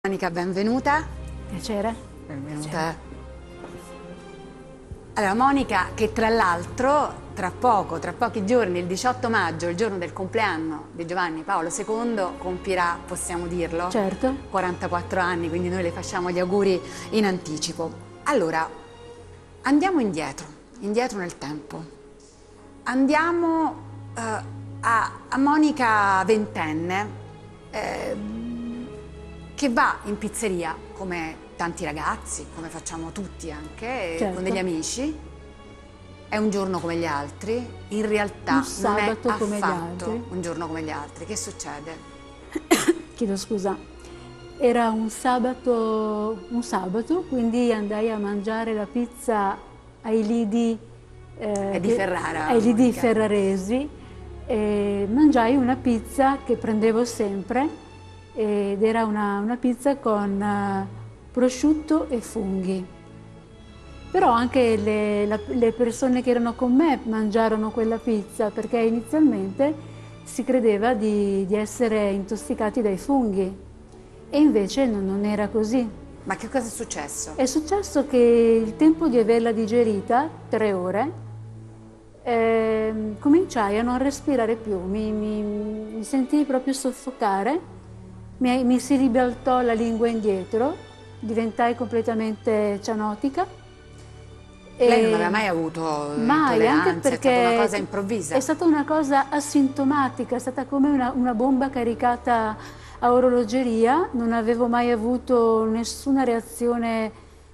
Monica, benvenuta. Piacere. Benvenuta. Piacere. Allora, Monica, che tra l'altro, tra pochi giorni, il 18 maggio, il giorno del compleanno di Giovanni Paolo II, compirà, possiamo dirlo? Certo. 44 anni, quindi noi le facciamo gli auguri in anticipo. Allora, andiamo indietro nel tempo. Andiamo a Monica ventenne, che va in pizzeria come tanti ragazzi, come facciamo tutti anche, Certo. con degli amici. È un giorno come gli altri, in realtà Un sabato non è come gli affatto altri. un giorno come gli altri. Che succede? Chiedo scusa. Era un sabato, quindi andai a mangiare la pizza ai lidi, Di Ferrara, ai lidi Monica. ferraresi. E mangiai una pizza che prendevo sempre ed era una pizza con prosciutto e funghi. Però anche le persone che erano con me mangiarono quella pizza perché inizialmente si credeva di essere intossicati dai funghi e invece non era così. Ma che cosa è successo? È successo che il tempo di averla digerita, 3 ore, cominciai a non respirare più, mi sentii proprio soffocare, mi si ribaltò la lingua indietro, diventai completamente cianotica. Lei non aveva mai avuto Mai, anche intolleranze, è perché stata una cosa improvvisa? è stata una cosa asintomatica, è stata come una bomba caricata a orologeria, non avevo mai avuto nessuna reazione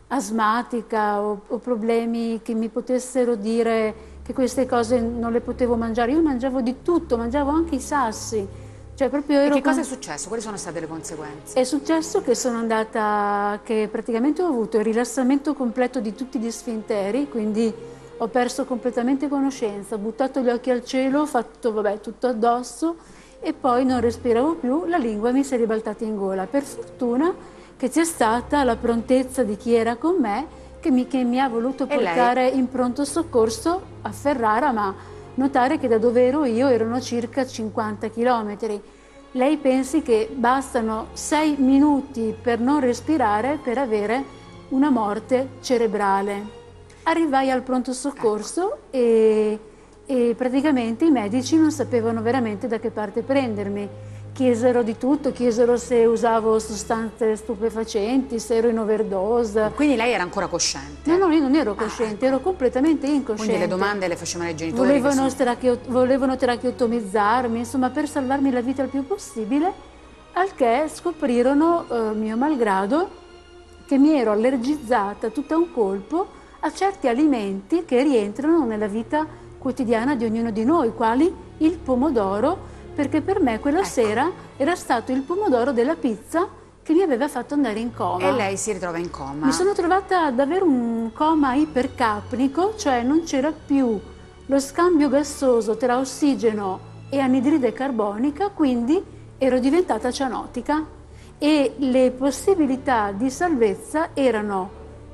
asmatica o problemi che mi potessero dire che queste cose non le potevo mangiare. Io mangiavo di tutto, mangiavo anche i sassi. Cioè proprio E che cosa è successo? Quali sono state le conseguenze? È successo che sono andata, che praticamente ho avuto il rilassamento completo di tutti gli sfinteri, quindi ho perso completamente conoscenza, ho buttato gli occhi al cielo, ho fatto vabbè, tutto addosso e poi non respiravo più, la lingua mi si è ribaltata in gola. Per fortuna che c'è stata la prontezza di chi era con me che mi ha voluto portare in pronto soccorso a Ferrara, ma notare che da dove ero io erano circa 50 chilometri. Lei pensi che bastano 6 minuti per non respirare per avere una morte cerebrale. Arrivai al pronto soccorso e praticamente i medici non sapevano veramente da che parte prendermi. Chiesero di tutto, chiesero se usavo sostanze stupefacenti, se ero in overdose. Quindi lei era ancora cosciente? No, io non ero cosciente, ero completamente incosciente. Quindi le domande le facevano ai genitori? Volevano tracheotomizzarmi, insomma, per salvarmi la vita il più possibile, al che scoprirono, mio malgrado, che mi ero allergizzata tutto a un colpo a certi alimenti che rientrano nella vita quotidiana di ognuno di noi, quali il pomodoro, perché per me quella sera era stato il pomodoro della pizza che mi aveva fatto andare in coma. E lei si ritrova in coma? Mi sono trovata ad avere un coma ipercapnico, cioè non c'era più lo scambio gassoso tra ossigeno e anidride carbonica, quindi ero diventata cianotica e le possibilità di salvezza erano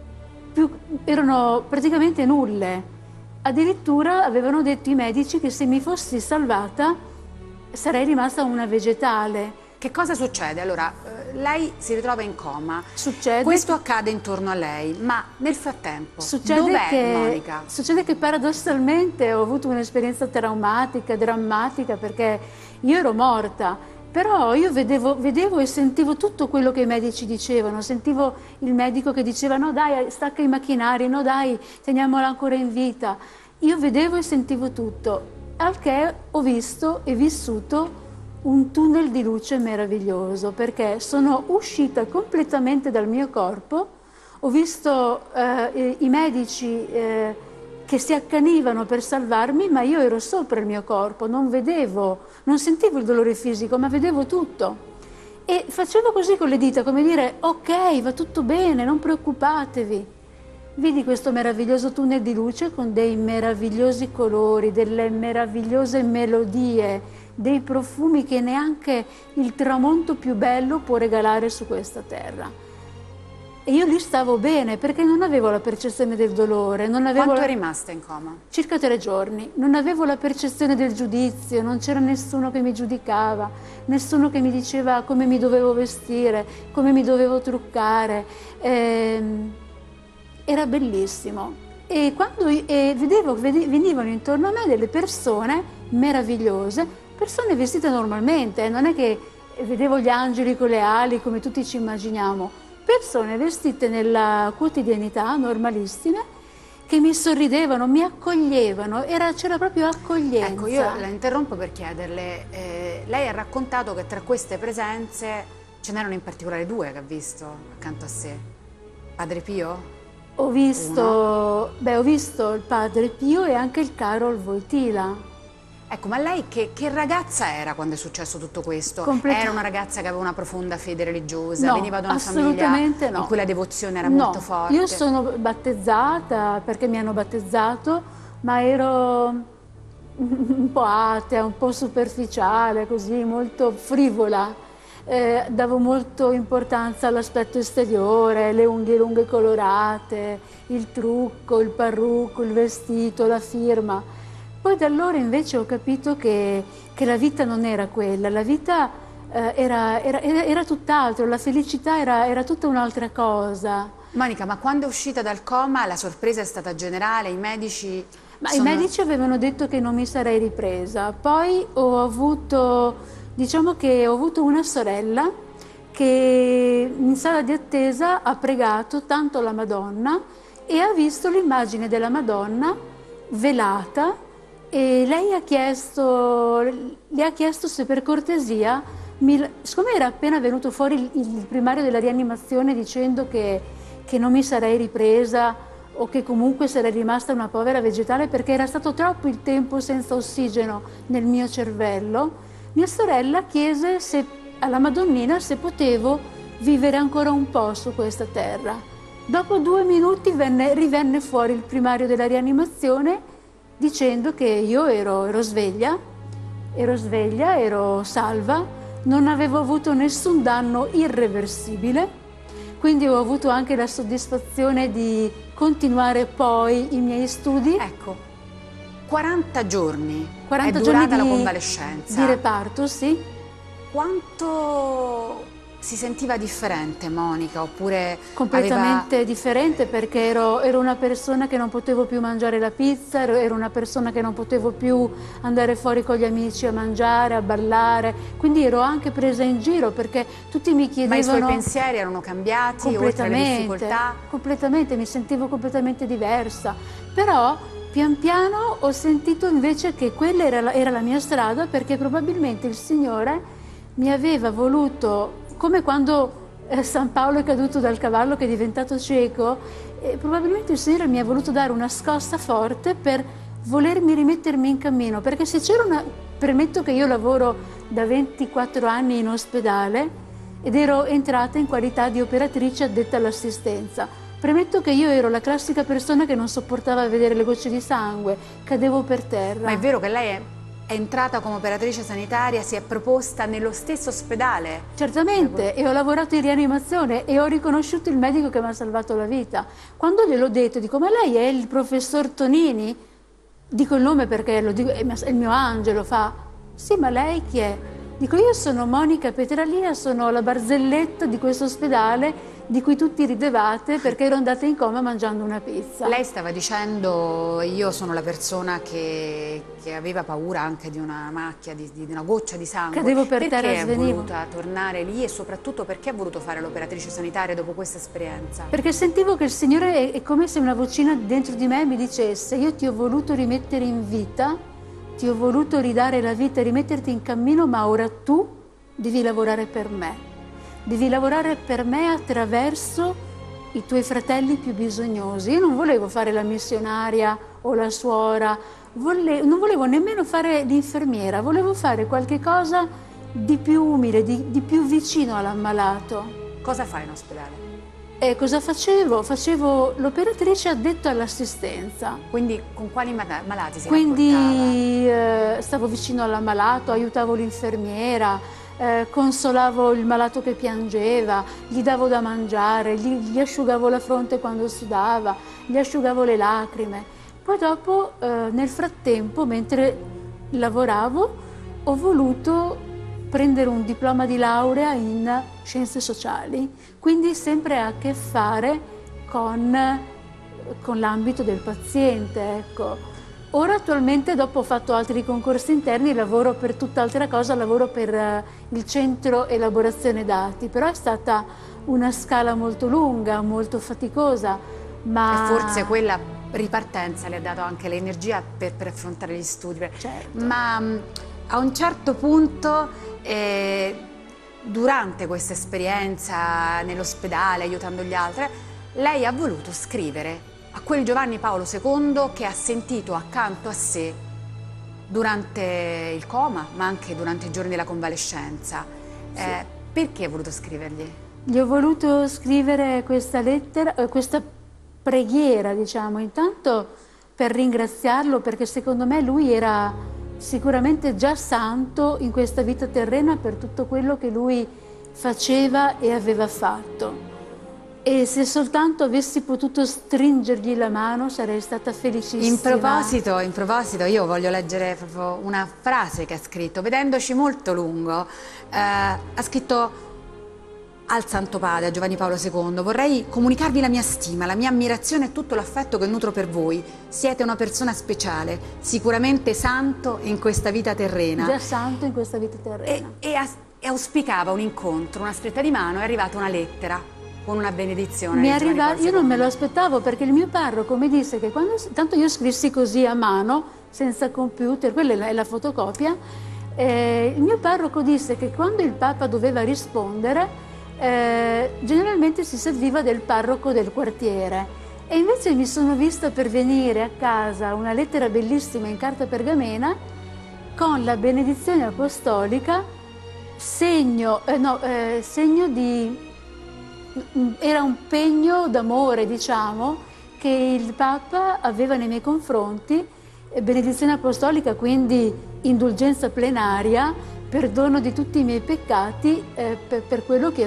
praticamente nulle. Addirittura avevano detto i medici che se mi fossi salvata sarei rimasta una vegetale. Che cosa succede? Allora, lei si ritrova in coma, Succede questo accade intorno a lei, ma nel frattempo dov'è Monica? Succede che paradossalmente ho avuto un'esperienza traumatica, drammatica, perché io ero morta, però io vedevo e sentivo tutto quello che i medici dicevano, sentivo il medico che diceva no dai, stacca i macchinari, no dai, teniamola ancora in vita. Io vedevo e sentivo tutto, al che ho visto e vissuto un tunnel di luce meraviglioso, perché sono uscita completamente dal mio corpo, ho visto i medici che si accanivano per salvarmi, ma io ero sopra il mio corpo, non sentivo il dolore fisico, ma vedevo tutto. E facevo così con le dita, come dire, ok, va tutto bene, non preoccupatevi. Vidi questo meraviglioso tunnel di luce con dei meravigliosi colori, delle meravigliose melodie, dei profumi che neanche il tramonto più bello può regalare su questa terra. E io lì stavo bene perché non avevo la percezione del dolore, non avevo Quanto è rimasta in coma? circa 3 giorni, non avevo la percezione del giudizio, non c'era nessuno che mi giudicava, nessuno che mi diceva come mi dovevo vestire, come mi dovevo truccare. Era bellissimo. E quando venivano intorno a me delle persone meravigliose, persone vestite normalmente, non è che vedevo gli angeli con le ali come tutti ci immaginiamo, persone vestite nella quotidianità, normalissime, che mi sorridevano, mi accoglievano, c'era proprio accoglienza. Ecco, io la interrompo per chiederle, lei ha raccontato che tra queste presenze ce n'erano in particolare 2 che ha visto accanto a sé. Padre Pio? Ho visto il Padre Pio e anche il Karol Wojtyla. Ecco, ma lei che ragazza era quando è successo tutto questo? Era una ragazza che aveva una profonda fede religiosa? No, veniva da una famiglia no. in cui la devozione era No, molto forte? io sono battezzata perché mi hanno battezzato, ma ero un po' atea, un po' superficiale, così, molto frivola. Davo molto importanza all'aspetto esteriore, le unghie lunghe colorate, il trucco, il parrucco, il vestito, la firma. Poi da allora invece ho capito che la vita non era quella, la vita era tutt'altro, la felicità era tutta un'altra cosa. Monica, ma quando è uscita dal coma la sorpresa è stata generale, i medici... I medici avevano detto che non mi sarei ripresa, poi diciamo che ho avuto una sorella che in sala di attesa ha pregato tanto la Madonna e ha visto l'immagine della Madonna velata e lei le ha chiesto se per cortesia, siccome era appena venuto fuori il primario della rianimazione dicendo che non mi sarei ripresa o che comunque sarei rimasta una povera vegetale perché era stato troppo il tempo senza ossigeno nel mio cervello, mia sorella chiese alla Madonnina se potevo vivere ancora un po' su questa terra. Dopo 2 minuti rivenne fuori il primario della rianimazione dicendo che io ero sveglia, ero salva, non avevo avuto nessun danno irreversibile, quindi ho avuto anche la soddisfazione di continuare poi i miei studi. Ecco, 40 giorni 40 è durata giorni la convalescenza. Di reparto, sì. Quanto si sentiva differente Monica, oppure completamente differente perché ero una persona che non potevo più mangiare la pizza, ero una persona che non potevo più andare fuori con gli amici a mangiare, a ballare, quindi ero anche presa in giro perché tutti mi chiedevano... Ma i suoi pensieri erano cambiati oltre alle difficoltà? Completamente, mi sentivo completamente diversa, però pian piano ho sentito invece che quella era la mia strada perché probabilmente il Signore mi aveva voluto, come quando San Paolo è caduto dal cavallo che è diventato cieco, probabilmente il Signore mi ha voluto dare una scossa forte per volermi rimettermi in cammino, perché se c'era premetto che io lavoro da 24 anni in ospedale ed ero entrata in qualità di operatrice addetta all'assistenza. Premetto che io ero la classica persona che non sopportava vedere le gocce di sangue, cadevo per terra. Ma è vero che lei è entrata come operatrice sanitaria, si è proposta nello stesso ospedale? Certamente, e ho lavorato in rianimazione e ho riconosciuto il medico che mi ha salvato la vita. Quando gliel'ho detto, dico, ma lei è il professor Tonini? Dico il nome perché è il mio angelo, fa, sì, ma lei chi è? Dico, io sono Monica Petralia, sono la barzelletta di questo ospedale di cui tutti ridevate perché ero andata in coma mangiando una pizza. Lei stava dicendo, io sono la persona che aveva paura anche di una macchia, di una goccia di sangue. Cadevo per terra e svenivo. Perché è voluta tornare lì e soprattutto perché ha voluto fare l'operatrice sanitaria dopo questa esperienza? Perché sentivo che il Signore è come se una vocina dentro di me mi dicesse, io ti ho voluto rimettere in vita, ti ho voluto ridare la vita e rimetterti in cammino, ma ora tu devi lavorare per me. Devi lavorare per me attraverso i tuoi fratelli più bisognosi. Io non volevo fare la missionaria o la suora, non volevo nemmeno fare l'infermiera, volevo fare qualche cosa di più umile, di più vicino all'ammalato. Cosa fai in ospedale? E cosa facevo? Facevo l'operatrice addetta all'assistenza. Quindi con quali malati si Quindi stavo vicino all'ammalato, aiutavo l'infermiera, consolavo il malato che piangeva, gli davo da mangiare, gli asciugavo la fronte quando sudava, gli asciugavo le lacrime. Poi dopo, nel frattempo, mentre lavoravo, ho voluto prendere un diploma di laurea in scienze sociali, quindi sempre a che fare con l'ambito del paziente, ecco. Ora attualmente, dopo ho fatto altri concorsi interni, lavoro per tutt'altra cosa, lavoro per il centro elaborazione dati, però è stata una scala molto lunga, molto faticosa, ma... E forse quella ripartenza le ha dato anche l'energia per affrontare gli studi. Certo. Ma a un certo punto, durante questa esperienza nell'ospedale, aiutando gli altri, lei ha voluto scrivere a quel Giovanni Paolo II che ha sentito accanto a sé durante il coma, ma anche durante i giorni della convalescenza. Sì. Perché ha voluto scrivergli? Gli ho voluto scrivere questa lettera, questa preghiera, diciamo, intanto per ringraziarlo, perché secondo me lui era sicuramente già santo in questa vita terrena per tutto quello che lui faceva e aveva fatto. E se soltanto avessi potuto stringergli la mano sarei stata felicissima. In proposito, io voglio leggere proprio una frase che ha scritto, vedendoci molto lungo, ha scritto al Santo Padre, a Giovanni Paolo II: vorrei comunicarvi la mia stima, la mia ammirazione e tutto l'affetto che nutro per voi. Siete una persona speciale, sicuramente santo in questa vita terrena. Già santo in questa vita terrena. E auspicava un incontro, una stretta di mano, è arrivata una lettera con una benedizione. Io non me lo aspettavo, perché il mio parroco mi disse che quando... Tanto io scrissi così a mano, senza computer, quella è la fotocopia. Il mio parroco disse che quando il Papa doveva rispondere, generalmente si serviva del parroco del quartiere. E invece mi sono vista pervenire a casa una lettera bellissima in carta pergamena con la benedizione apostolica, segno di... Era un pegno d'amore, diciamo, che il Papa aveva nei miei confronti, benedizione apostolica, quindi indulgenza plenaria, perdono di tutti i miei peccati per quello che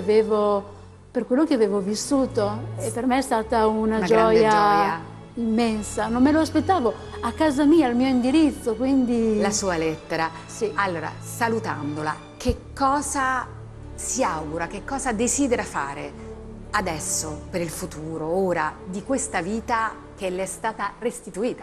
avevo vissuto. E per me è stata una gioia immensa. Non me lo aspettavo, a casa mia, al mio indirizzo, quindi... La sua lettera. Sì. Allora, salutandola, che cosa si augura, che cosa desidera fare adesso, per il futuro, ora, di questa vita che le è stata restituita?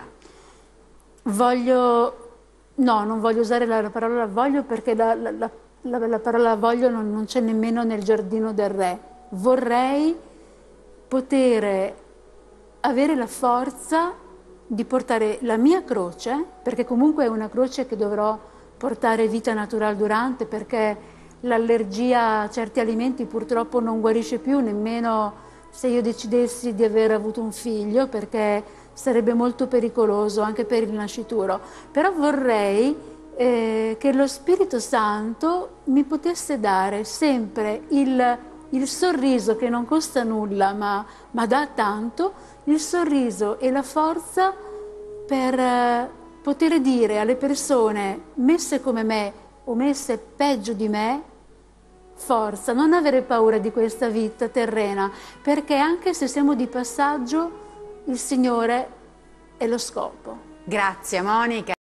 No, non voglio usare la parola voglio, perché la parola voglio non c'è nemmeno nel giardino del re. Vorrei poter avere la forza di portare la mia croce, perché comunque è una croce che dovrò portare vita naturale durante, perché l'allergia a certi alimenti purtroppo non guarisce più, nemmeno se io decidessi di aver avuto un figlio, perché sarebbe molto pericoloso anche per il nascituro. Però vorrei che lo Spirito Santo mi potesse dare sempre il sorriso che non costa nulla, ma dà tanto, il sorriso e la forza per poter dire alle persone messe come me o messe peggio di me: forza, non avere paura di questa vita terrena, perché anche se siamo di passaggio, il Signore è lo scopo. Grazie Monica.